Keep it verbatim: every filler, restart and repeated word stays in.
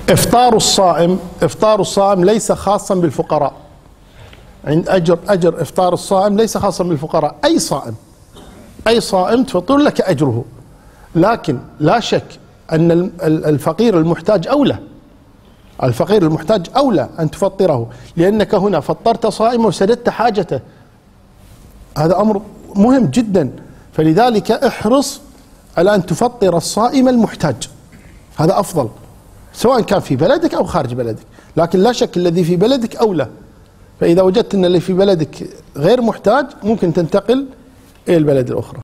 إفطار الصائم إفطار الصائم ليس خاصا بالفقراء. عند أجر أجر إفطار الصائم ليس خاصا بالفقراء، أي صائم أي صائم تفطر لك أجره، لكن لا شك أن الفقير المحتاج أولى الفقير المحتاج أولى أن تفطره، لأنك هنا فطرت صائما وسددت حاجته، هذا أمر مهم جدا. فلذلك احرص على أن تفطر الصائم المحتاج، هذا أفضل سواء كان في بلدك أو خارج بلدك، لكن لا شك الذي في بلدك أولى. فإذا وجدت أن اللي في بلدك غير محتاج ممكن تنتقل إلى البلد الأخرى.